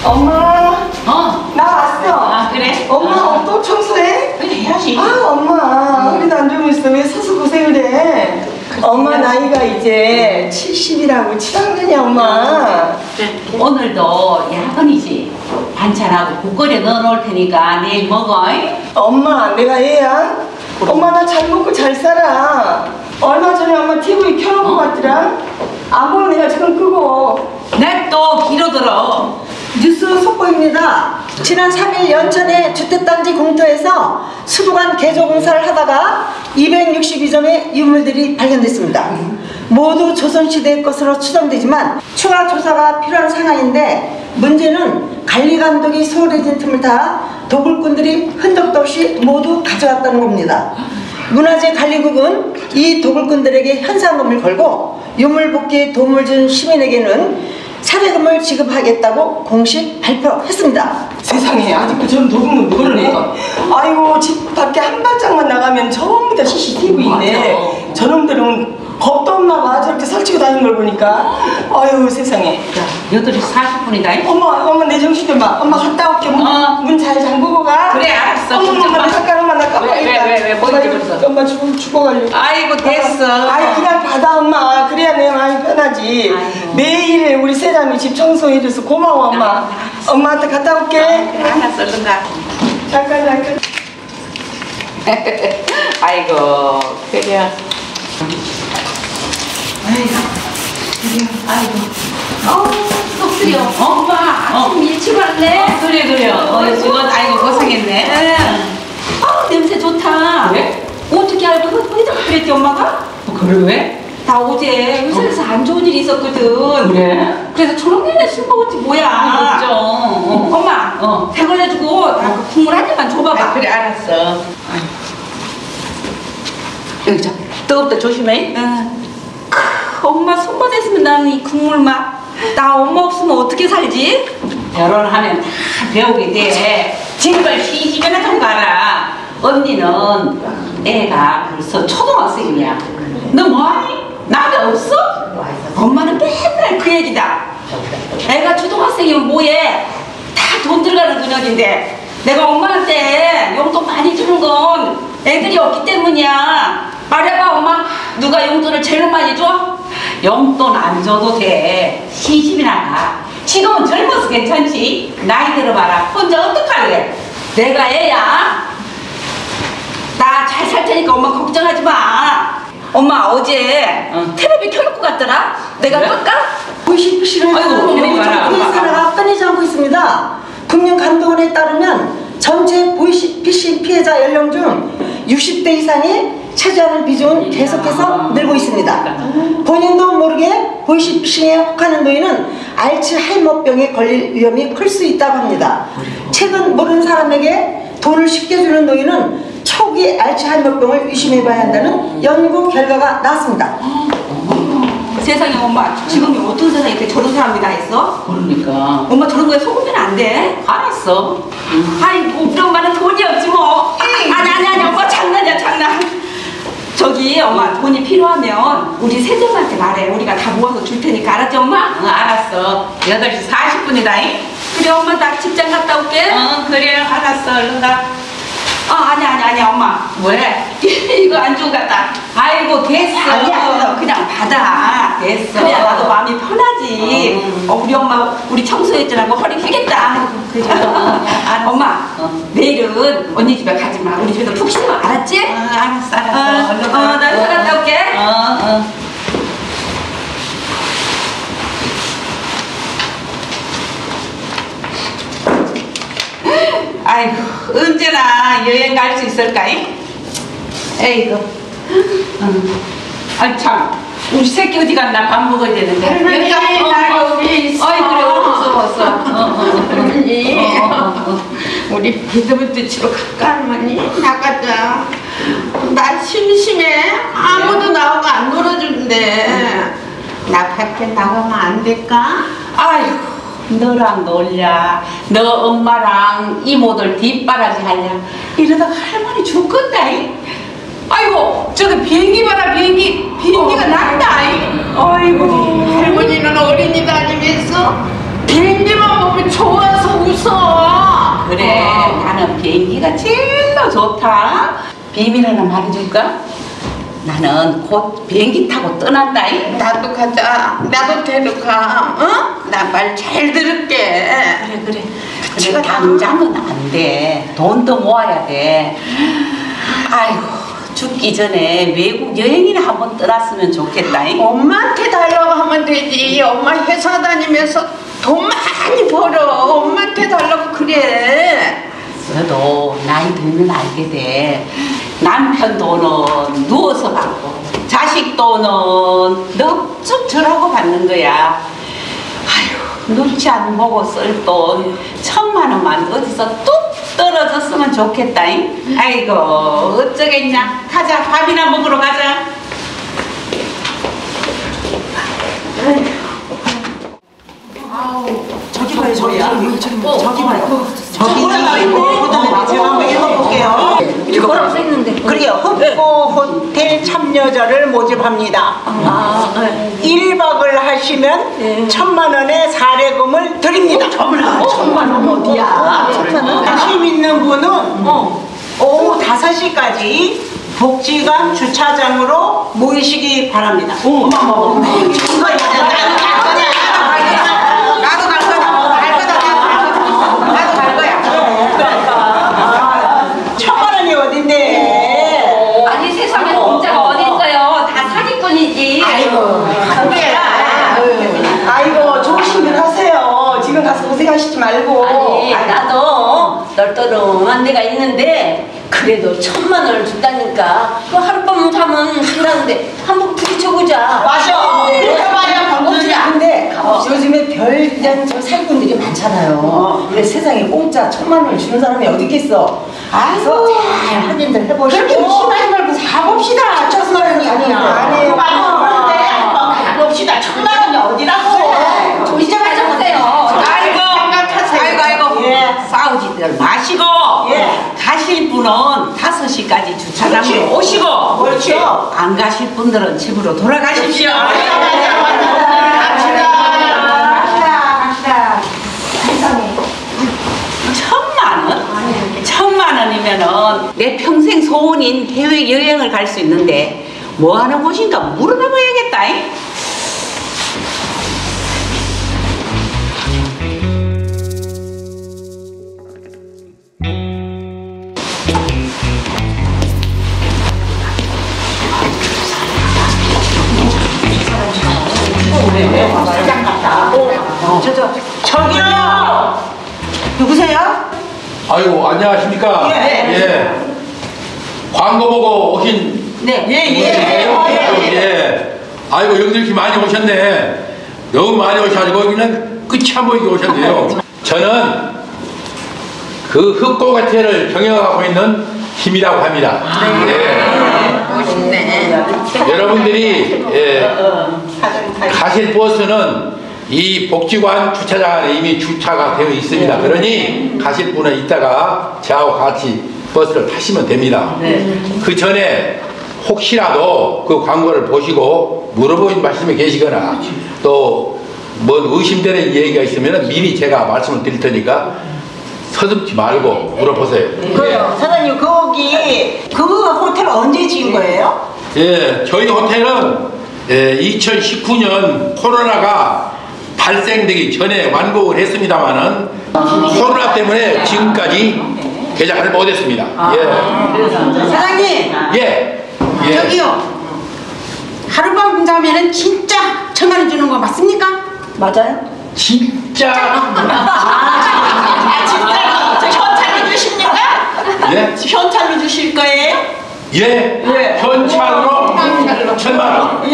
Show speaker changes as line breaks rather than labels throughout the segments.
엄마. 나 왔어.
아, 그래?
엄마 또 청소해?
그래, 해야지.
아, 엄마. 허리도 안 좋으면 있어. 왜 서서 고생을 해? 엄마 나이가 이제 70이라고 7학년이야, 엄마.
그래, 오늘도 야근이지. 반찬하고 국거리에 넣어놓을 테니까 내일 먹어.
엄마, 내가 얘야? 엄마 나 잘 먹고 잘 살아. 얼마 전에 엄마 TV 켜놓은 것 같더라? 안 보면 내가 지금 끄고.
내 또 길어 들어.
뉴스 속보입니다. 지난 3일 연천의 주택단지 공터에서 수도관 개조 공사를 하다가 262점의 유물들이 발견됐습니다. 모두 조선시대의 것으로 추정되지만 추가 조사가 필요한 상황인데, 문제는 관리감독이 소홀해진 틈을 타 도굴꾼들이 흔적도 없이 모두 가져갔다는 겁니다. 문화재관리국은 이 도굴꾼들에게 현상금을 걸고 유물 복귀에 도움을 준 시민에게는 사례금을 지급하겠다고 공식 발표했습니다.
세상에, 아직도 전 도둑은 모르네. 아이고, 집 밖에 한 발짝만 나가면 전부 다 CCTV인데 저놈들은 겁도 없나 봐. 저렇게 설치고 다니는 걸 보니까. 아유, 세상에.
야, 8시 40분이다.
엄마 내 정신 좀 봐. 엄마 갔다 올게. 문 잘 잠그고 가.
그래, 알았어.
엄마 잠깐만 나 까먹었다.
왜, 뭐 잊어버렸어?
엄마 죽어가려고.
아이고, 됐어.
아이, 그냥 받아, 엄마. 그래야 내 마음이 편하지.
아이고.
매일 우리 세람이 집 청소해줘서 고마워, 엄마. 엄마한테 갔다 올게.
그래, 알았어, 얼른 가.
잠깐.
아이고, 그래. 아이고.
속 쓰려. 엄마, 아침 일찍 왔네?
그래. 지금 아이고, 고생했네.
냄새 좋다.
왜?
어떻게 알고 어디다 그랬지, 엄마가?
그래, 왜?
나 어제 회사에서 안 좋은 일이 있었거든.
그래?
그래서 저녁에 술 먹었지, 뭐야.
그죠.
엄마, 배 걸려주고 나 그 국물 한 잔만 줘봐봐.
아, 그래, 알았어. 여기 자, 뜨겁다, 조심해.
엄마 손만 했으면 나는 이 국물 맛. 나 엄마 없으면 어떻게 살지?
결혼하면 다 배우게 돼. 정말 시집이나 좀 가라. 언니는 애가 벌써 초등학생이야. 너 뭐하니? 나도 없어? 엄마는 맨날 그 얘기다.
애가 초등학생이면 뭐해? 다 돈 들어가는 근육인데 내가 엄마한테 용돈 많이 주는 건 애들이 없기 때문이야. 말해봐, 엄마. 누가 용돈을 제일 많이 줘?
용돈 안 줘도 돼. 시집이나 가. 지금은 젊어서 괜찮지. 나이 들어봐라. 혼자 어떡할래?
내가 애야. 나 잘 살 테니까 엄마 걱정하지 마. 엄마 어제 텔레비 켜놓고 갔더라? 내가
그래?
끌까?
보시는
아이고, 봐라.
사례가 끊이지 않고 있습니다. 금융감독원에 따르면 전체 보이스피싱 피해자 연령 중 60대 이상이 차지하는 비중은 계속해서 늘고 있습니다. 본인도 모르게 보이스피싱에 혹하는 노인은 알츠하이머병에 걸릴 위험이 클 수 있다고 합니다. 최근 모르는 사람에게 돈을 쉽게 주는 노인은 초기 알츠하이머병을 의심해봐야 한다는 연구 결과가 나왔습니다.
세상에, 엄마 지금이 어떤 세상에 이렇게 저런 사람이 다 있어?
그러니까.
엄마 저런 거에 속으면 안 돼.
알았어.
아이고, 우리 엄마는 돈이 없지 뭐. 아니 엄마 장난이야, 장난. 저기 엄마 돈이 필요하면 우리 세정한테 말해. 우리가 다 모아서 줄 테니까. 알았지, 엄마?
알았어. 8시 40분이다.
그래, 엄마 나 직장 갔다 올게.
그래, 알았어. 얼른 가.
아니야, 엄마.
왜?
이거 안 좋은 것 같다.
아이고, 됐어.
아니야, 그냥 받아.
됐어.
그래야 나도 마음이 편하지. 우리 엄마 우리 청소했잖아. 허리 휘겠다.
알았어.
엄마, 내일은 언니 집에 가지 마. 우리 집에서 푹 쉬어. 알았지?
알았어. 얼른 가.
나 회사 갔다 올게.
아이고, 언제나 여행 갈 수 있을까? 에이구. 아이, 참. 우리 새끼 어디 갔나? 밥 먹어야 되는데.
할머니, 나 여기 있어.
어이, 그래, 어서.
할머니, 우리 비드부드 치러 갈까, 할머니? 나가자. 나 심심해. 아무도 나오고 안 놀아준대. 나 밖에 나가면 안 될까?
아이고, 너랑 놀랴. 너 엄마랑 이모들 뒷바라지 하랴. 이러다가 할머니 죽겠다. 아이고, 저기 비행기 봐라, 비행기가 난다.
아이고, 할머니는 어린이 다니면서 비행기만 보면 좋아서
좋다. 비밀 하나 말해줄까? 나는 곧 비행기 타고 떠난다잉.
나도 가자. 나도 데려가. 어? 나 말 잘 들을게.
그래. 그래 당장은 안 돼. 돈도 모아야 돼. 아이고 죽기 전에 외국 여행이나 한번 떠났으면 좋겠다잉.
엄마한테 달라고 하면 되지. 엄마 회사 다니면서 돈 많이 벌어. 엄마한테 달라고 그래.
너도 나이 들면 알게 돼. 남편 돈은 누워서 받고 자식 돈은 넉죽 절하고 받는 거야. 아휴 눈치 안 보고 쓸 돈 1000만 원만 어디서 뚝 떨어졌으면 좋겠다잉. 아이고 어쩌겠냐. 가자 밥이나 먹으러 가자.
저기 봐요, 저기 봐요. 저기 제가 한번 읽어볼게요.
뭐라고 써있는데?
그러게요. 흑고 호텔 참여자를 모집합니다. 1박을 하시면 1000만 원의 사례금을 드립니다.
1000만 원 어디야?
관심 있는 분은 오후 5시까지 복지관 주차장으로 모이시기 바랍니다.
아니 세상에 공짜가 어디 있어요? 다 사기꾼이지.
아이고 좋으신 분 하세요. 지금 가서 고생하시지 말고.
아니 나도 널떠름한 데가 있는데 그래도 1000만 원을 준다니까 그 하룻밤 자면 한다는데 한번 부딪혀보자.
맞아.
근데 요즘에 별장 저 사기꾼들이 많잖아요. 근데 세상에 공짜 1000만 원을 주는 사람이 어디 있겠어? 그래서 잘 확인들 해보시고. 그렇게 심하지 말고 가봅시다. 1000만 원이 아니야. 아니에요. 가봅시다. 1000만 원이 어디라고?
조심 하셔보세요.
아이고 싸우지들 마시고 가실 분은 5시까지 주차장으로 오시고
그렇죠.
안 가실 분들은 집으로 돌아가십시오.
갑시다.
1000만 원이면은 내 평생 소원인 해외 여행을 갈 수 있는데 뭐 하는 곳인가 물어봐 봐야겠다잉.
저기요. 누구세요?
아이고 안녕하십니까? 예. 광고 보고 오신 분이세요? 예. 아이고 여기도 이렇게 많이 오셨네. 너무 많이 오셔가지고 여기는 끝이 안 보이게 오셨네요. 저는 그 흑고가태를 경영하고 있는 힘이라고 합니다.
멋있네.
여러분들이 가실 버스는 이 복지관 주차장 안에 이미 주차가 되어 있습니다. 그러니 가실 분은 이따가 저하고 같이 버스를 타시면 됩니다. 그 전에 혹시라도 그 광고를 보시고 물어보신 말씀이 계시거나 또 뭔 의심되는 얘기가 있으면 미리 제가 말씀을 드릴 테니까 서슴지 말고 물어보세요.
그래요. 사장님 거기 그 호텔 언제 지은 거예요?
예, 저희 호텔은 2019년 코로나가 발생되기 전에 완공을 했습니다만은 코로나 때문에 지금까지 개장을 못했습니다.
사장님, 저기요. 하룻밤 자면은 진짜 1000만 원 주는 거 맞습니까?
맞아요?
진짜
진짜로 저 현찰로 주십니까?
예?
현찰로 주실 거예요?
현찰로 1000만 원.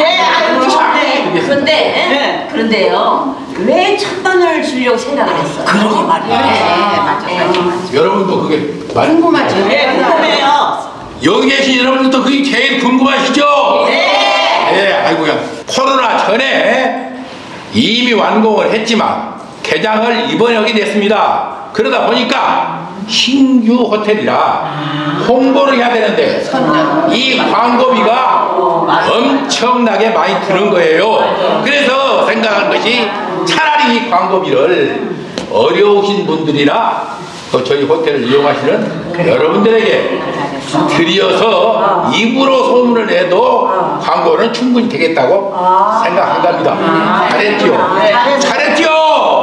그런데요 왜 1000만 원을 주려고 생각을 했어요?
그러게 말이야.
여러분도 그게
궁금하죠?
궁금해요.
여기 계신 여러분들도 그게 제일 궁금하시죠? 아이고야. 코로나 전에 이미 완공을 했지만 개장을 이번에 하게 됐습니다. 그러다 보니까 신규 호텔이라 홍보를 해야 되는데 이 광고비가 엄청나게 많이 드는 거예요. 그래서 생각한 것이 차라리 이 광고비를 어려우신 분들이나 또 저희 호텔을 이용하시는 여러분들에게 드려서 입으로 소문을 내도 광고는 충분히 되겠다고 생각한답니다. 잘했죠? 잘했죠?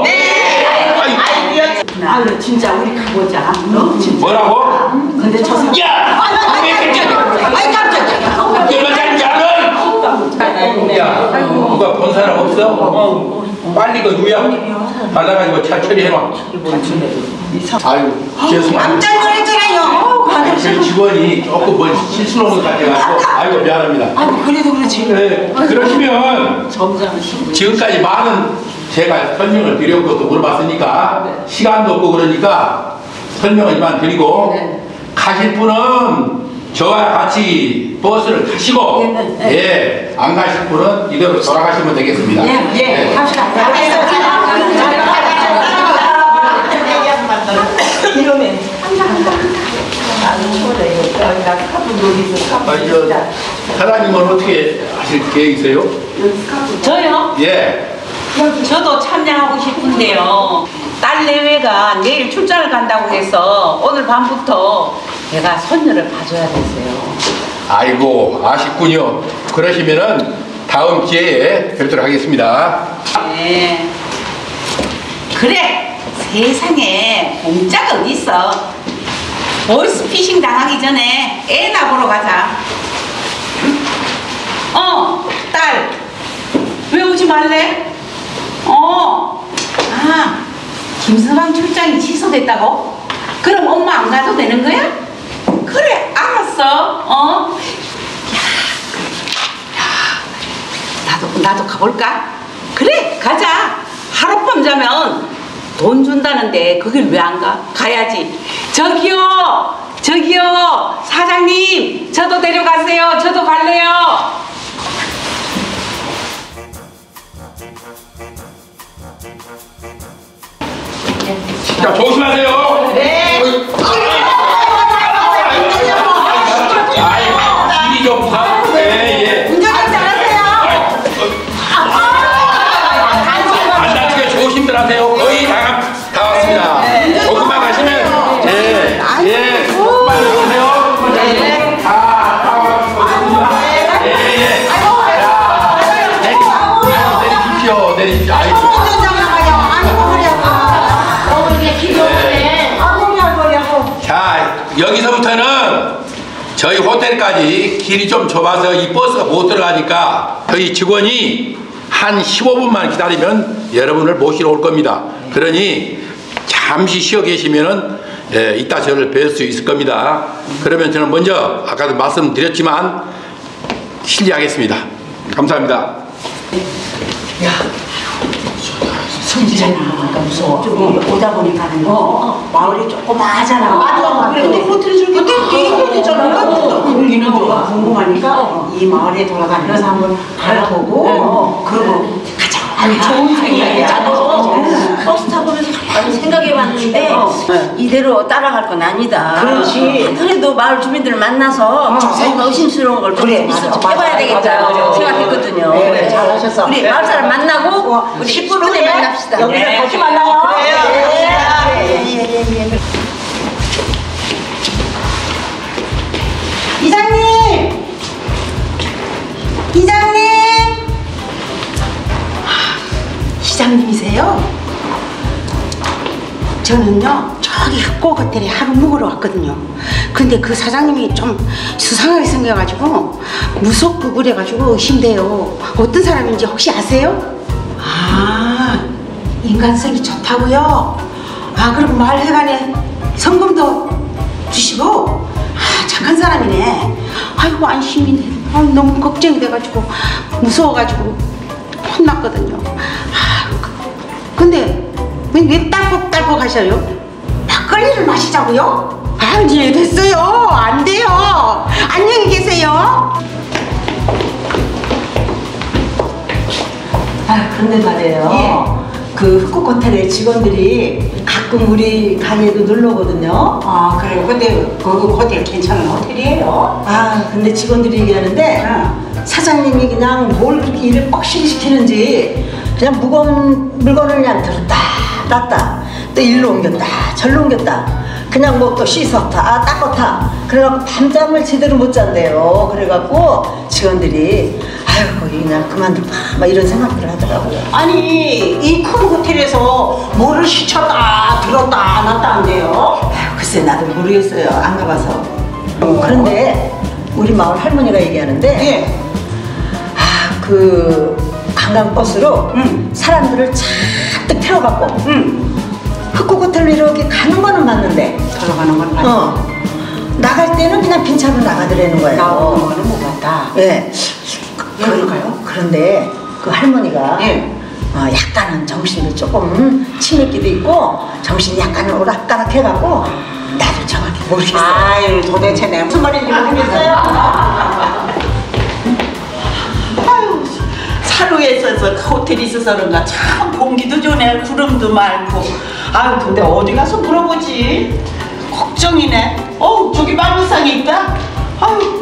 아유 진짜 우리 가보자.
뭐라고?
근데 저 사람.
야!
아이 깜짝이야.
이러면 야, 누가 본 사람 없어? 빨리 그 요약 받아가지고 차 처리해놔. 아유, 죄송합니다.
깜짝 놀랐잖아요.
저희 직원이 조금 뭐 실수한 것 같아가지고 아이고 미안합니다.
아이고 그래도 그렇지.
네, 그러시면 지금까지 많은 제가 설명을 드렸고 또 물어봤으니까 시간도 없고 그러니까 설명을 이만 드리고 가실 분은 저와 같이 버스를 타시고 안 가실 분은 이대로 돌아가시면 되겠습니다.
갑시다.
이러면
사장님은 어떻게 하실 계획이세요?
저요?
예.
저도 참여하고 싶은데요. 딸 내외가 내일 출장을 간다고 해서 오늘 밤부터 제가 손녀를 봐줘야 됐어요.
아이고 아쉽군요. 그러시면은 다음 기회에 뵙도록 하겠습니다.
네. 그래, 세상에 공짜가 어딨어. 보이스피싱 당하기 전에 애나 보러 가자. 딸, 왜 오지 말래? 김서방 출장이 취소됐다고? 그럼 엄마 안 가도 되는 거야? 그래, 알았어. 나도 가볼까? 그래, 가자. 하룻밤 자면 돈 준다는데 거길 왜 안 가? 가야지. 저기요, 사장님, 저도 데려가세요. 저도 갈래요.
자, 조심하세요. 네. 길이 좀 가. 예.
운전 좀 잘하세요.
안 다치게 조심들 하세요. 거의 다 왔습니다. 조금만 가시면 조금만 가세요. 다 왔습니다. 내리십시오. 아이고. 자, 여기서부터는 저희 호텔까지 길이 좀 좁아서 이 버스가 못 들어가니까 저희 직원이 한 15분만 기다리면 여러분을 모시러 올 겁니다. 그러니 잠시 쉬어 계시면은 이따 저를 뵐 수 있을 겁니다. 그러면 저는 먼저 아까도 말씀드렸지만 실례하겠습니다. 감사합니다.
성질이 나니까 무서워. 오다 보니까 마을이 조금 하잖아. 맞아. 근데 호텔에 저기 얘기해야 되잖아. 우리는 궁금하니까 이 마을에 돌아다니면서 한번 알아보고 그러고 가자. 아니 좋은 생각이야.
버스 타보면서 가만히 생각해봤는데 이대로 따라갈 건 아니다.
그렇지.
그래도 마을 주민들을 만나서 조금 의심스러운 걸 좀 해봐야 되겠다 생각했거든요.
그래, 잘하셨어.
우리 마을 사람 만나고 우리 10분에 만납시다.
여기서 같이 만나요. 이장님! 이장님이세요? 저는요 저기 흑곡 호텔에 하루 묵으러 왔거든요. 근데 그 사장님이 좀 수상하게 생겨가지고 무섭고 그래가지고 의심돼요. 어떤 사람인지 혹시 아세요? 아, 인간성이 좋다고요? 아, 그럼 말해간에 성금도 주시고? 아, 착한 사람이네. 아이고 안심이네. 아, 너무 걱정이 돼가지고 무서워가지고 혼났거든요. 아, 근데 왜 딸꾹딸꾹 하셔요? 막걸리를 마시자고요? 아니 됐어요. 안 돼요. 안녕히 계세요. 아, 그런데 말이에요. 그 흑곡 호텔의 직원들이 가끔 우리 가게도 놀러 오거든요. 아, 그래요? 근데 그 호텔 괜찮은 호텔이에요? 아, 근데 직원들이 얘기하는데 사장님이 그냥 뭘 그렇게 일을 뻑시게 시키는지 그냥 무거운 물건을 그냥 들었다 놨다 또 일로 옮겼다 절로 옮겼다. 그냥 뭐 또 씻었다 닦았다 그래갖고 밤잠을 제대로 못 잔대요. 그래갖고 직원들이 아유 거기 그냥 그만둘까 막 이런 생각들을 하더라고요.
아니 이 큰 호텔에서 뭐를 시켰다 들었다 안 왔다 한대요?
아유, 글쎄 나도 모르겠어요. 안 가봐서. 그런데 우리 마을 할머니가 얘기하는데
예.
그 관광버스로 사람들을 잔뜩 태워갖고 흑곡 호텔로 이렇게 가는 거는 맞는데
들어가는 건 맞아.
나갈 때는 그냥 빈 차로 나가더라는 거예요.
나오는 거는 못 봤다.
예.
그럴까요?
그런데 그 할머니가
예.
약간은 정신도 조금 치매기도 있고 정신이 약간 오락가락 해갖고 나도 정확히 모르겠어요.
아유 도대체 내가 무슨 말인지 모르겠어요. 아유 산후에 있어서 호텔이 있어서 그런가 참 공기도 좋네. 구름도 많고. 아유 근데 어디 가서 물어보지? 걱정이네. 저기 마루상에 있다. 아유.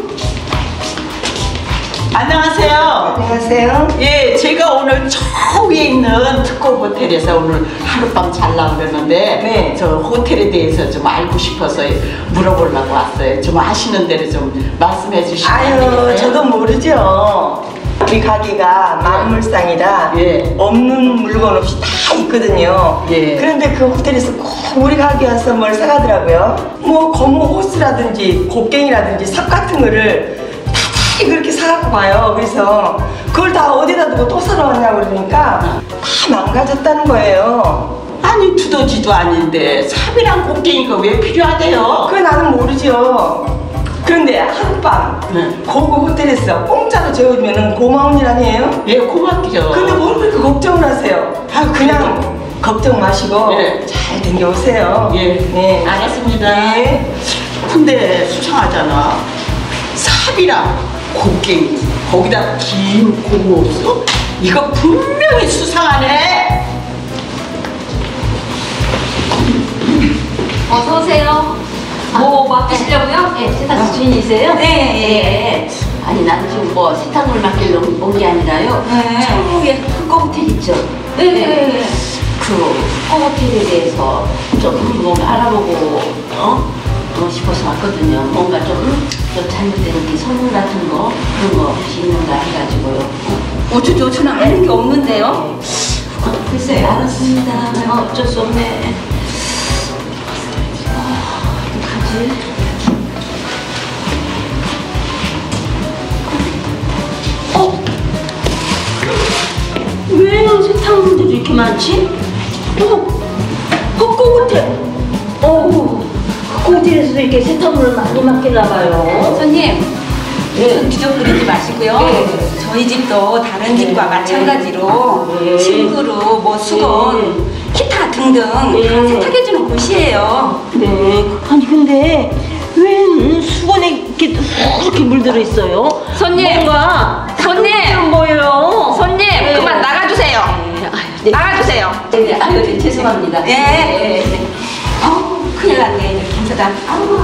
안녕하세요.
안녕하세요.
예, 제가 오늘 저 위에 있는 특급 호텔에서 오늘 하룻밤 잘라고 그러는데
네.
저 호텔에 대해서 좀 알고 싶어서 물어보려고 왔어요. 좀 아시는 대로 좀 말씀해 주시면 안
아유,
되겠어요?
저도 모르죠. 우리 가게가 만물상이라
예.
없는 물건 없이 다 있거든요.
예.
그런데 그 호텔에서 꼭 우리 가게 와서 뭘 사가더라고요. 뭐 검은 호스라든지 곡괭이라든지 삽 같은 거를 다 그렇게 사갖고 가요. 그래서 그걸 다 어디다 두고 또 사러 왔냐고 그러니까 다 망가졌다는 거예요.
아니 두더지도 아닌데 삽이랑 곡괭이가 왜 필요하대요?
그건 나는 모르죠. 그런데 하룻밤
네.
고급 호텔에서 공짜로 재워주면 고마운 일 아니에요?
예, 고맙죠.
근데 뭘 그렇게 걱정을 하세요? 그냥 걱정 마시고
예.
잘 댕겨오세요.
예,
네.
알았습니다.
예.
근데 수상하잖아. 삽이랑 곡괭이 거기다 긴 고무수 이거 분명히 수상하네.
어서 오세요. 뭐 맡기시려고요?
네, 세탁소 주인이세요?
네.
아니 난 지금 뭐 세탁물 맡기러 온 게 아니라요.
네.
저 위에 흑거 호텔 있죠?
네.
그 흑거 호텔에 대해서 좀 뭔가 알아보고 싶어서 왔거든요. 뭔가 좀 잘못된 이렇게 소문 같은 거 그런 거 혹시 있는가 해가지고요.
어쩌죠? 저는 아는 게 없는데요.
글쎄 알았습니다. 어쩔 수 없네. 어떡하지? 왜 세탁물들이 이렇게 많지? 흑고 호텔. 흑고 호텔에서도 이렇게 세탁물을 많이 맡기나 봐요.
손님,
네.
주저 부리지 마시고요.
네.
저희 집도 다른 집과 마찬가지로
네.
침구루, 뭐 수건, 기타 등등 다
네.
세탁해주는 곳이에요.
네. 아니 근데 왜 수건에 이렇게 물들어 있어요?
손님! 손님!
뭐예요?
손님,
네.
그만 나가주세요.
네.
나가주세요.
네, 아유, 네, 죄송합니다.
네. 큰일 났네, 김 사장.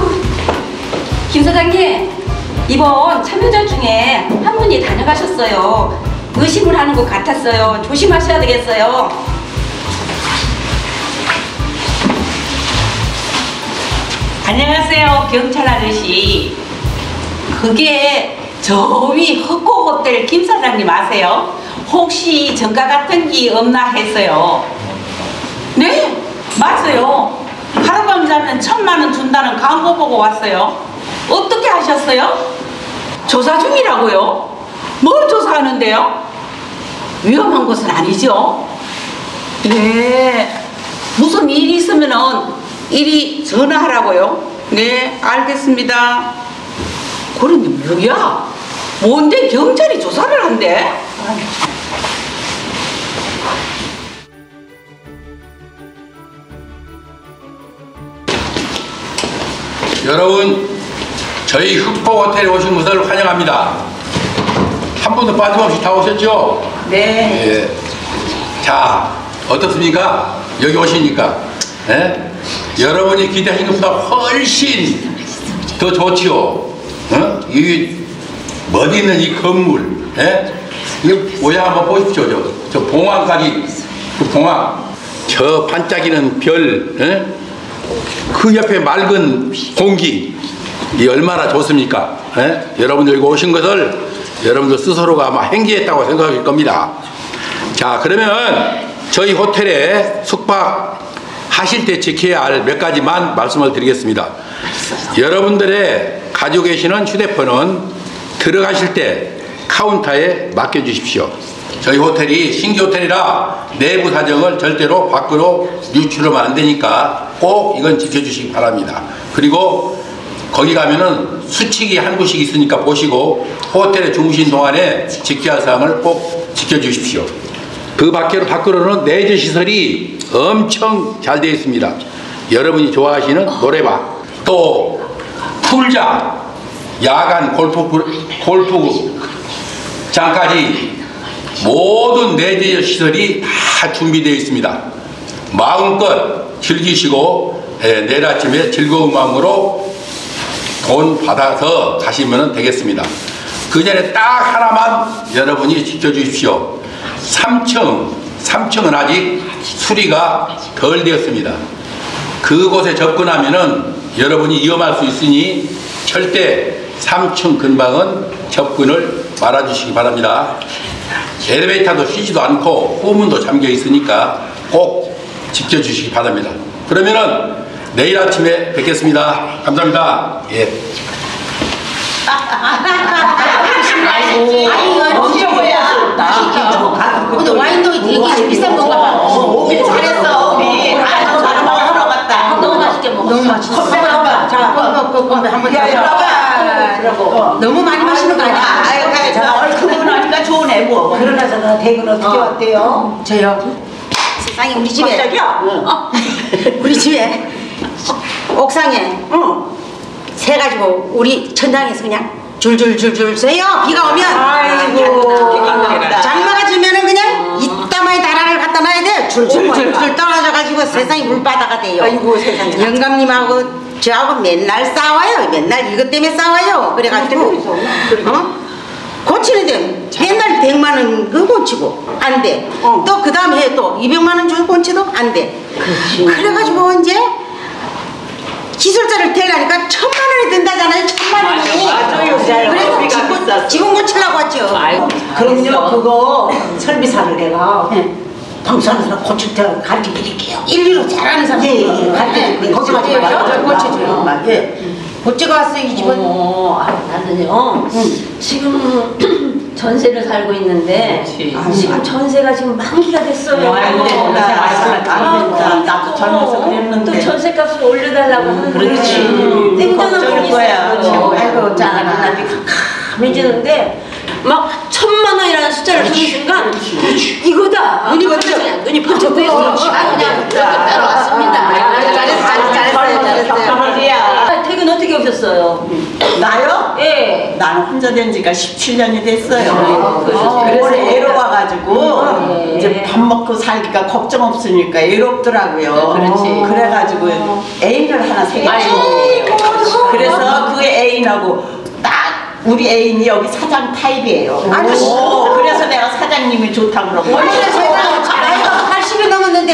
김 사장님, 이번 참여자 중에 한 분이 다녀가셨어요. 의심을 하는 것 같았어요. 조심하셔야 되겠어요. 안녕하세요, 경찰 아저씨. 그게 저 위 흑고 호텔 김 사장님 아세요? 혹시 전가 같은 게 없나 해서요. 네, 맞아요. 하룻밤 자면 1,000만 원 준다는 광고 보고 왔어요. 어떻게 하셨어요? 조사 중이라고요? 뭘 조사하는데요? 위험한 것은 아니죠? 네. 무슨 일이 있으면은 이리 전화하라고요? 네, 알겠습니다. 그런데 뭐야? 뭔데 경찰이 조사를 한대?
여러분, 저희 흑포 호텔에 오신 것을 환영합니다. 한 분도 빠짐없이 다 오셨죠?
네.
예. 자, 어떻습니까? 여기 오시니까. 예? 여러분이 기대하신 것보다 훨씬 더 좋지요. 이 멋 있는 이 건물. 예? 이 모양 한번 보십시오. 저 봉황까지. 그 봉황. 저 반짝이는 별. 예? 그 옆에 맑은 공기 이 얼마나 좋습니까? 예? 여러분들 여기 오신 것을 여러분들 스스로가 아마 행기했다고 생각할 겁니다. 자, 그러면 저희 호텔에 숙박하실 때 지켜야 할 몇 가지만 말씀을 드리겠습니다. 여러분들의 가지고 계시는 휴대폰은 들어가실 때 카운터에 맡겨주십시오. 저희 호텔이 신규 호텔이라 내부 사정을 절대로 밖으로 유출하면 안 되니까 꼭 이건 지켜주시기 바랍니다. 그리고 거기 가면은 수칙이 한 곳씩 있으니까 보시고 호텔에 주무신 동안에 지켜야 할 사항을 꼭 지켜주십시오. 그 밖으로는 내재 시설이 엄청 잘 되어 있습니다. 여러분이 좋아하시는 노래방, 또 풀장, 야간 골프장까지 모든 내재 시설이 다 준비되어 있습니다. 마음껏 즐기시고 내일 아침에 즐거운 마음으로 돈 받아서 가시면 되겠습니다. 그 전에 딱 하나만 여러분이 지켜주십시오. 3층은 아직 수리가 덜 되었습니다. 그곳에 접근하면은 여러분이 위험할 수 있으니 절대 3층 근방은 접근을 말아주시기 바랍니다. 엘리베이터도 쉬지도 않고 후문도 잠겨 있으니까 꼭 지켜주시기 바랍니다. 그러면은 내일 아침에 뵙겠습니다. 감사합니다. 예.
엄청 거야.
근데 와인도 되게 비싼 건가 봐.
오길 잘했어. 우리 아주 잘 먹으러 갔다.
너무 맛있게 먹었어.
너무 맛있어. 건배 한번
야,
너무 많이 마시는 거 아니야?
아유, 그분 하니까 좋네 뭐.
그러나저나 댁은 어떻게 왔대요? 저요? 세상에 우리 집에
갑자기야?
우리 집에 옥상에 새 가지고 우리 천장에서 그냥 줄줄줄줄 새요. 비가 오면
아이고.
장마가 지면은 그냥 이따마에 다라를 갖다 놔야 돼. 줄줄줄줄 떨어져가지고 세상이 물바다가 돼요.
아이고 세상에.
영감님하고 저하고 맨날 싸워요. 맨날 이것 때문에 싸워요. 그래가지고 고치는데 맨날 100만 원 그 고치고 안 돼. 또 그 다음 해에 또 200만 원 주고 고치도 안 돼. 그래가지고 이제 기술자를 대려니까 1000만 원이 든다잖아요. 1000만 원이.
맞아요.
그래서 지금 고치려고 왔죠.
그럼요.
그거 설비사를 내가 방수하는 사람 고칠 때 가르쳐 드릴게요. 일일로 잘하는 사람 가르쳐 드릴게요. 걱정하지 마세요. 고쳐줘요. 어째가 왔어 이 집은?
나는요. 지금 전세를 살고 있는데 지금 전세가 지금 만기가 됐어요.
나도 젊어서 그랬는데.
또 전세값을 올려달라고 하는
그렇지.
땡땡한 분이
거야.
있어요.
아이고 짠하나.
감해지는데 막 1000만 원이라는 숫자를 쓰는 순간 이거다. 눈이 번쩍. 눈이 번쩍 뜨였어. 그냥 따라왔습니다.
잘했어요.
퇴근 어떻게 오셨어요?
나요?
예.
나는 혼자 된 지가 17년이 됐어요. 그래서 애로와가지고 이제 밥 먹고 살기가 걱정 없으니까 애롭더라고요.
그렇지.
그래가지고 애인을 하나 생겼지. 그래서 그 애인하고 딱 우리 애인이 여기 사장 타입이에요. 그래서 내가 사장님이 좋다고 그러고.
나이가 80이 넘었는데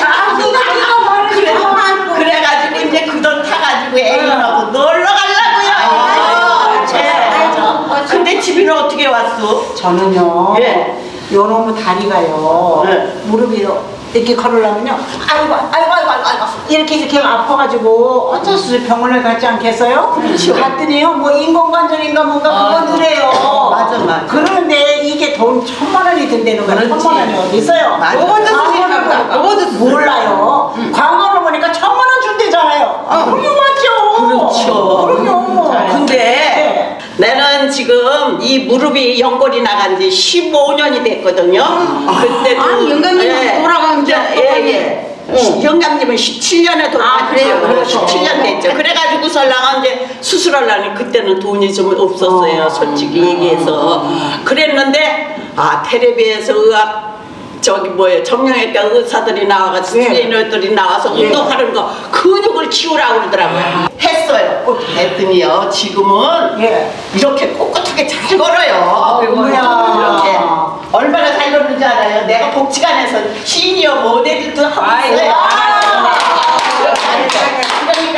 그래가지고 이제 그 돈 타가지고 애인하고 놀러 가려고요. 근데 집에는 어떻게 왔어?
저는요.
예.
요놈의 다리가요.
네.
무릎이 이렇게 걸으려면요. 아이고 이렇게 아파가지고 어쩔 수 없이 병원을 갔지 않겠어요?
그렇죠.
갔더니요 뭐 인공관절인가 뭔가 그거 그래요.
맞아.
그러는데 이게 돈 1000만 원이 든다는 거야.
그렇지.
1000만 원이 어디 있어요?
맞아.
그거도 몰라요. 광고를 보니까 1000만 원 준대잖아요. 훌륭하죠.
그렇죠.
그럼요.
근데 나는 지금 이 무릎이 연골이 나간 지 15년이 됐거든요. 그때도
아니, 영감님은 돌아간 지
영감님은 17년에 돌아갔죠.
그래요? 그렇죠.
17년 됐죠. 그래가지고 설랑은 이제 수술하려니 그때는 돈이 좀 없었어요. 솔직히 얘기해서. 그랬는데 텔레비에서 의학 정형외과 의사들이 나와가지고 트레이너들이 나와서 운동하는 거 근육을 키우라고 그러더라고요. 했어요. 했더니요 지금은 이렇게 꼿꼿하게 잘 걸어요. 이렇게 얼마나 잘 걷는지 알아요? 내가 복지관에서 시니어 모델도 하고 있어요. 그러니까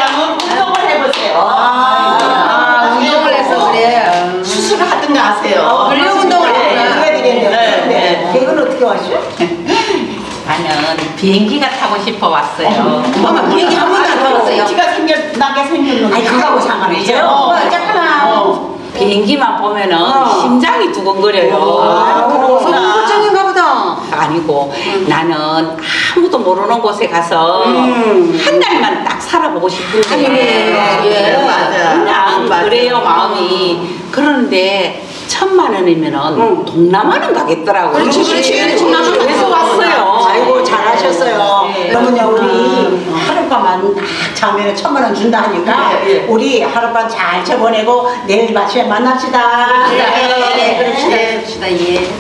하세요.
운동을 해서 그래.
수술을 하든가 하세요.
근력 운동을 해야 되겠네요.
네.
이건 어떻게 하시죠?
나는 비행기가 타고 싶어 왔어요.
엄마 비행기 한 번도 안 타봤어요.
티가 나게 생겼는데.
아니 그거하고 상관없죠. 잠깐만.
비행기만 보면은 심장이 두근거려요.
그렇구나. 걱정인가 보다.
아니고 나는 아무도 모르는 곳에 가서 한 달만 딱 살아보고 싶은데
예,
맞아.
그냥
맞아.
그래요 마음이. 그런데 1,000만 원이면은 동남아는 가겠더라고요.
그렇지.
동남아 그래서 왔어요.
아이고 잘하셨어요.
네.
그러면요 우리 하룻밤만 딱 자면은 1,000만 원 준다 하니까
네.
우리 하룻밤 잘 재보내고 내일 아침에 만납시다.
그럽시다. 예.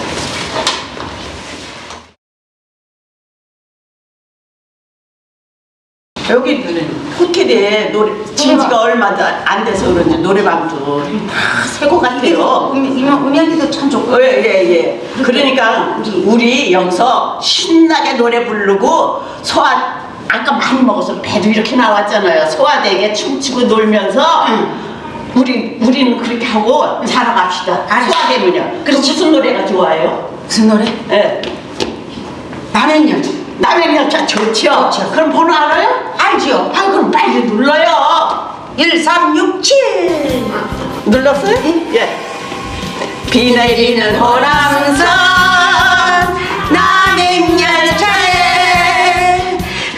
여기 호텔에 노래 진지가 얼마 안 돼서 그런지 노래방도 다 새 것 같아요.
음향기도 참 좋고.
예. 그러니까 우리 여기서 신나게 노래 부르고 아까 많이 먹어서 배도 이렇게 나왔잖아요. 소화되게 춤추고 놀면서 우리는 그렇게 하고 자러 갑시다. 소화되면요. 그럼 무슨 노래가 좋아요?
무슨 노래?
예.
남의 여자.
남의 여자 좋죠? 그럼 번호 알아요?
알지요?
아 그럼 빨리 눌러요.
1367.
눌렀어요? 예. 비 내리는 호남선 남행열차에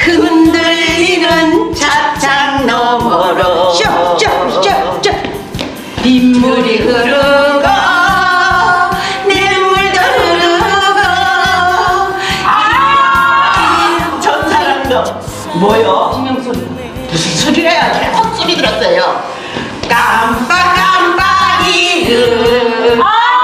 흔들리는 차창 너머로 빗물이 흐르고 냇물도 흐르고 전 사람도 뭐요? 비명소리 무슨 소리래요? 헛소리 들었어요. 깜빡이는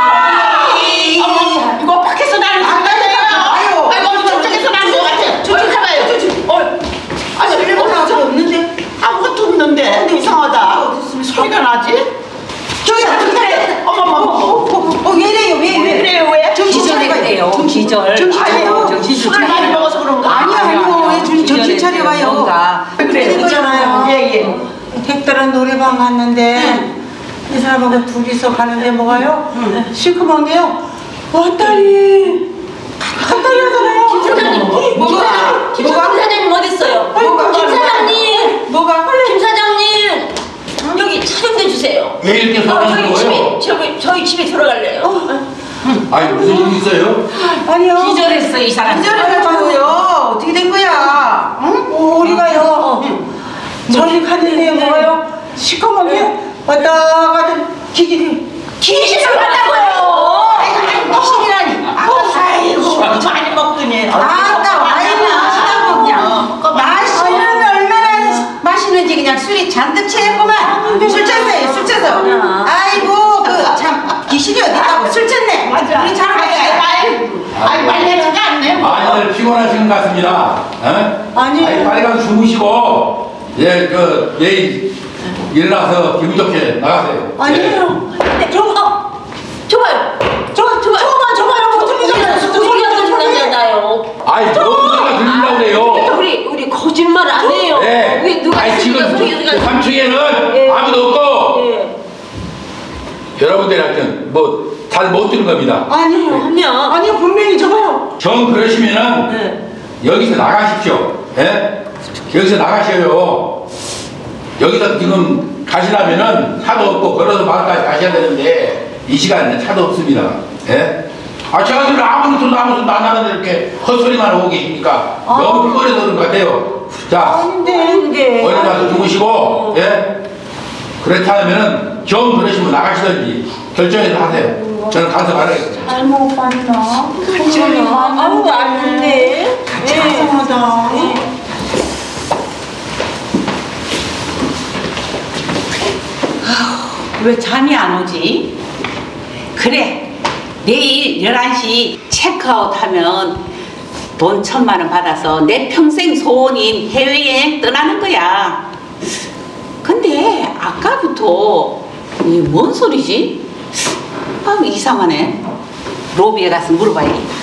이거 밖에서 나는 소리가요. 아이고 저쪽에서 나는 것 같아요. 저쪽 해봐요. 아니 일본어가 없는데 아무것도 없는데 근데 이상하다. 소리가 나지?
저기다.
어머머머.
왜
그래요 왜?
기절했대요. 기절.
술을 많이 먹어서 그런가?
아니요. 왜 정신 차려봐요.
그래요.
그렇잖아요.
예.
택배랑 노래방 갔는데 이 사람하고 둘이서 가는데 뭐가요? 시큼한 게요. 왔다리 하잖아요.
김 사장님, 김 사장님 어디 있어요? 김 사장님,
뭐가?
김 사장님, 여기 차 좀 내주세요.
왜 이렇게 소란스러워요?
저희 집에 들어갈래요.
아니 무슨 일 있어요?
아니요.
기절했어 이 사람.
기절해가지고요. 어떻게 된 거야? 응? 우리가요. 저리 갔는데 뭐가요? 시커멓게 왔다 가던
귀신을 봤다고요.
귀신이라니. 아이고 많이 먹더니.
아따 와인을 마시다고 그냥 마시면 얼마나 마시는지 그냥 술이 잔뜩 취했구만. 술 쳤어요. 술 쳤어. 아이고 그 참 귀신이 어디 있다고 술 쳤네.
맞아.
우리 잘 갑시다.
아이 말려지가 않네.
많이들 피곤하신 것 같습니다.
아니요.
아니, 빨리 가서 주무시고 내일 일어나서 기분 좋게 나가세요.
아니에요.
좋아요.
저봐요.
소리가 들리잖아요.
아이 뭔 소리가 들리려고 그래요.
우리 거짓말 안 해요.
네.
왜 누가
아니 지금
소리가
3층에는 아무도 없고 여러분들이 하여튼 뭐 잘 못 들은 겁니다.
아니요. 아니요 분명히 저봐요.
정 그러시면은 여기서 나가십시오. 예? 여기서 나가셔요. 여기서 지금 가시려면은 차도 없고 걸어서 마을까지 가셔야 되는데 이 시간에는 차도 없습니다. 예? 제가 지금 아무 소리도 안 하는데 이렇게 헛소리만 하고 계십니까? 너무 피곤해서 그런 것 같아요. 자,
아닌데.
어디 가서 주무시고, 예? 그렇지 않으면은 정 그러시면 나가시든지 결정해서 하세요. 저는 가서 말하겠습니다.
잘못 봤나?
아무도 안 했는데.
이상하다.
왜 잠이 안 오지? 그래 내일 11시 체크아웃 하면 돈 1,000만 원 받아서 내 평생 소원인 해외여행 떠나는 거야. 근데 아까부터 이게 뭔 소리지? 이상하네. 로비에 가서 물어봐야겠다.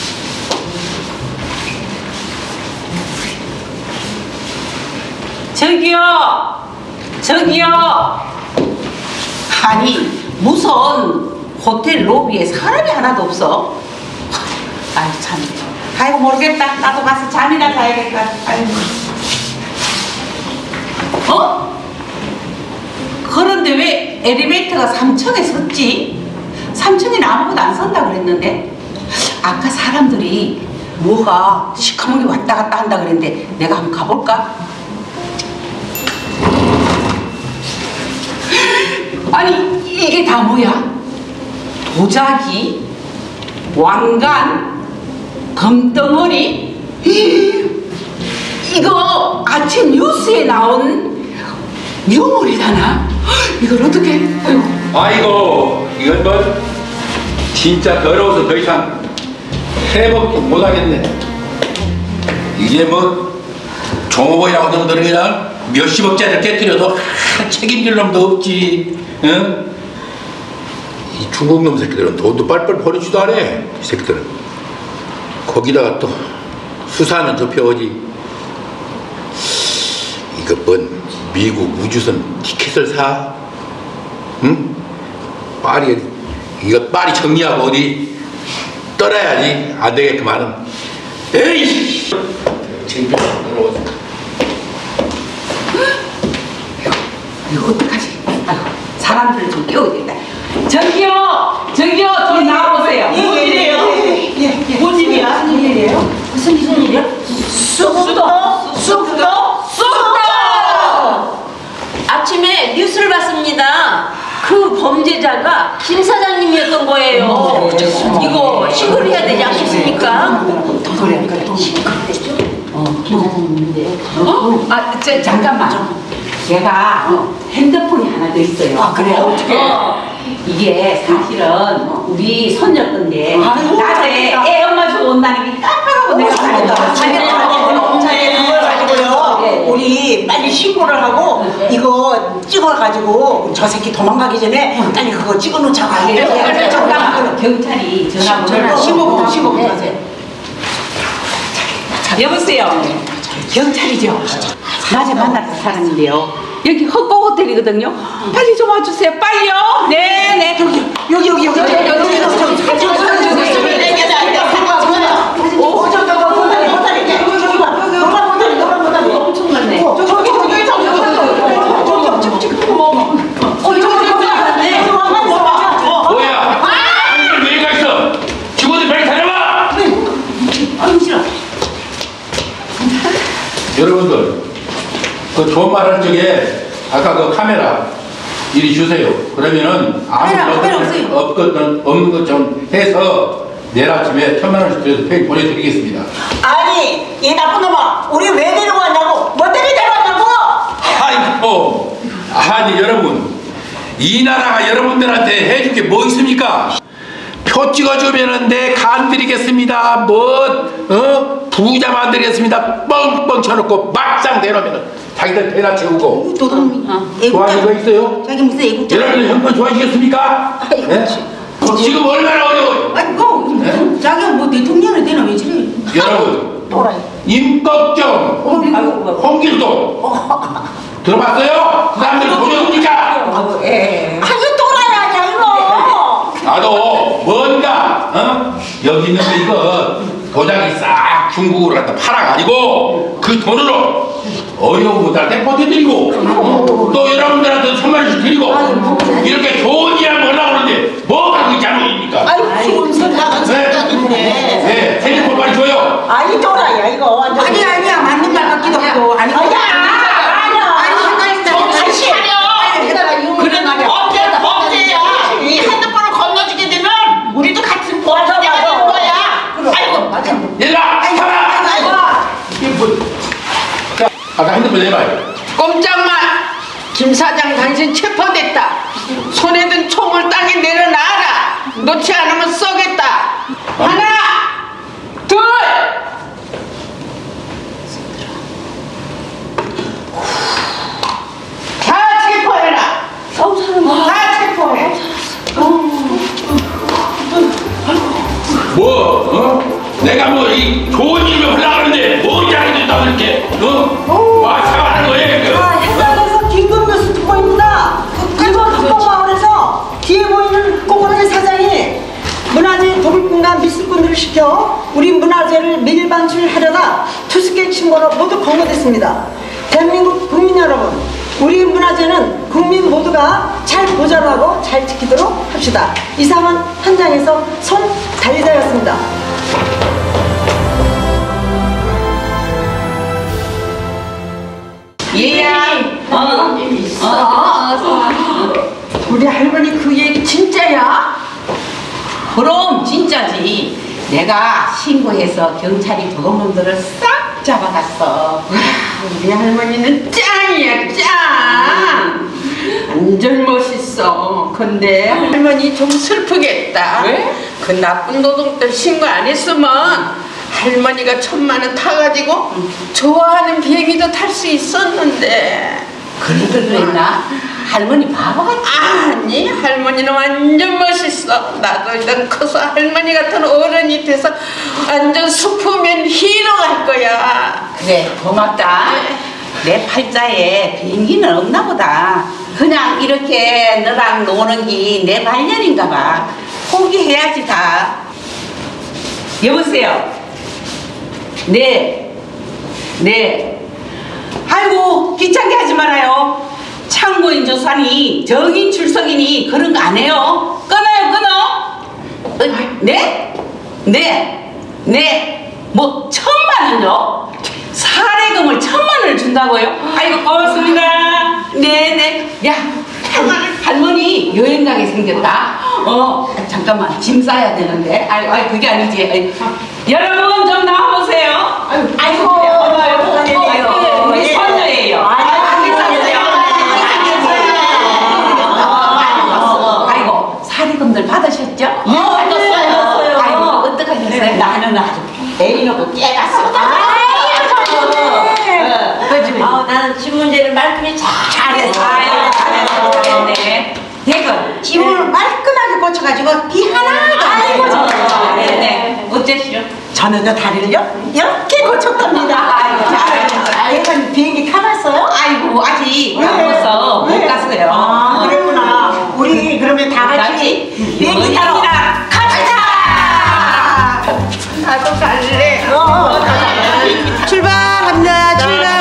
저기 저기요. 아니 무슨 호텔 로비에 사람이 하나도 없어? 아이 참. 아이고 모르겠다. 나도 가서 잠이나 자야겠다. 아이고. 그런데 왜 엘리베이터가 3층에 섰지? 3층에는 아무것도 안 선다 그랬는데 아까 사람들이 뭐가 시커멓게 왔다 갔다 한다 그랬는데 내가 한번 가볼까? 아니 이게 다 뭐야? 도자기, 왕관, 금덩어리. 이거 아침 뉴스에 나온 유물이잖아. 이걸 어떻게?
아이고 이건 뭐 진짜 더러워서 더 이상 해먹지 못하겠네. 이게 뭐 종업원이라고 놈들은 그냥 몇십억짜리를 깨뜨려도 책임질 놈도 없지. 응? 이 중국 놈 새끼들은 돈도 빨빨 버리지도 않아. 이 새끼들은 거기다가 또 수사는 접혀오지. 이거 뭔 미국 우주선 티켓을 사? 응? 빨리 이거 빨리 정리하고 어디 떠나야지. 안 되겠구만은. 에이! 창피해. 더러워서.
이거 어떡하지? 아이고, 사람들을 좀 깨워야겠다. 저기요, 좀 나와보세요.
뭔 일이에요? 뭔 일이야?
무슨 일이에요? 무슨 일이야?
쑥도?
아침에 뉴스를 봤습니다. 그 범죄자가 김 사장님이었던 거예요. 이거 신고를 해야 되지 않겠습니까?
잠깐만. 제가 핸드폰이 하나 더 있어요.
아, 그래요? 어떻게?
이게 사실은 우리 손녀 건데 낮에 애 엄마 주고 온다는 게 깜빡하고 내가
자기는 걸 가지고요. 우리 빨리 신고를 하고 이거 찍어가지고 저 새끼 도망가기 전에 빨리 그거 찍어놓자고 하게요.
잠깐만. 경찰이 전화
신고부터 하세요.
여보세요. 경찰이죠. 낮에 만났던 사람인데요. 여기 헛고 호텔이거든요. 빨리 좀 와주세요. 빨리요. 네.
여기.
엄청 많네.
뭐야? 왜 가 있어? 직원들 빨리 다녀와!
아유 싫어.
여러분들 그 좋은 말 할 적에 아까 그 카메라 이리 주세요. 그러면은 아무 없는 것 좀 해서 내일 아침에 1000만 원씩 드려서 페이 보내드리겠습니다.
아니 이 나쁜 놈아 우리 왜 데리고 왔냐고? 뭐 때문에 데려왔냐고?
아이고 아니 여러분 이 나라가 여러분들한테 해줄 게 뭐 있습니까? 표 찍어주면은 내 간 드리겠습니다. 부자 만들겠습니다. 뻥뻥 쳐놓고 막상 대놓으면은 자기들 배나 채우고. 좋아하는 거 있어요?
자기 무슨 애국자?
여러분들 형편 좋아하시겠습니까? 네? 지금 얼마나 어려워요?
아이고
네?
자기가 뭐 대통령이 되나 왜 저래?
여러분 임꺽정 홍길동 들어봤어요? 그 사람들 보셨습니까?
아니 또라이야 이거.
나도 뭔가 여기 있는 거 이거 도자기 싹 중국으로 갖다 팔아가지고 그 돈으로 어려운 분들한테 보태드리고 또 여러분들한테 1000만 원씩 드리고 이렇게 좋은 일 한번 하려고 하는데 뭐가 그 잘못입니까?
아이고 지금 선나간 사람인데.
네, 핸드폰 빨리 줘요.
아니 또라이야 이거 완전. 아니야 맞는 말 같기도 하고. 아니야. 다시 하려. 그래 말이야. 범죄야. 이 핸드폰을 건너주게 되면 우리도 같은 범죄가 되는 거야. 아이고 맞아.
얘들아 가라. 자, 아까 핸드폰 내봐요.
꼼짝마! 김 사장 당신 체포됐다. 손에 든 총을 땅에 내려놔라. 놓지 않으면 쏘겠다. 하나, 둘. 다 체포해라. 다 체포해.
뭐? 내가 뭐 이 좋은 일을 하려고 하는데 뭐 잘해준다고 이렇게 와 사과하는 거예요.
해당에서 김금 교수 특보입니다. 일본 합법마을에서 뒤에 보이는 꼬꼬라지 사장이 문화재 도굴꾼과 미술꾼들을 시켜 우리 문화재를 밀반출하려다 투스케 침몰로 모두 검거됐습니다. 대한민국 국민 여러분, 우리 문화재는 국민 모두가 잘 보존하고 잘 지키도록 합시다. 이상은 현장에서 손달리자였습니다.
얘야. 우리 할머니 그 얘기 진짜야?
그럼 진짜지. 내가 신고해서 경찰이 도둑놈들을 싹 잡아갔어.
우리 할머니는 짱이야 짱. 완전 멋있어. 근데 할머니 좀 슬프겠다.
왜?
그 나쁜 도둑들 신고 안 했으면 할머니가 1000만원 타가지고 좋아하는 비행기도 탈 수 있었는데.
그랬나? 할머니 바보 같지?
아니 할머니는 완전 멋있어. 나도 이제 커서 할머니 같은 어른이 돼서 완전 슈퍼맨 히로가 할 거야.
그래, 고맙다. 내 팔자에 비행기는 없나 보다. 그냥 이렇게 너랑 노는 게 내 발년인가 봐. 포기해야지 다. 여보세요? 네. 아이고 귀찮게 하지 말아요. 참고인 조사니 정인 출석이니 그런 거 안 해요. 끊어요. 네? 뭐 1000만 원요? 사례금을 1000만 원을 준다고요? 아이고 고맙습니다. 네네. 야 할머니 여행 가게 생겼다. 잠깐만 짐 싸야 되는데. 아이 그게 아니지. 여러분 좀 나와보세요. 아이고 우리 손녀예요. 아이고 사례금들 받으셨죠?
받았어요.
아이고 어떡하셨어요?
나는 아주 애리 놓고 깨갔어. 나는 집 문제를 말끔히
잘했네. 대건
집을 말끔하게 고쳐가지고 비 하나도 안 내고.
네네. 어째시죠?
저는 저 다리를요 이렇게 고쳤답니다.
아이고 잘하셨어요.
예전 비행기 타봤어요?
아이고 아직 남아서 못 갔어요.
그랬구나. 우리 그러면 다 같이 비행기 타러
갑시다.
나도 갈래.
출발합니다. 출발.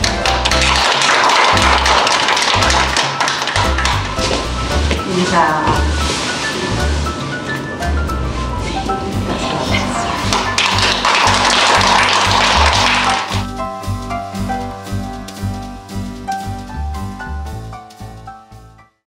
인사.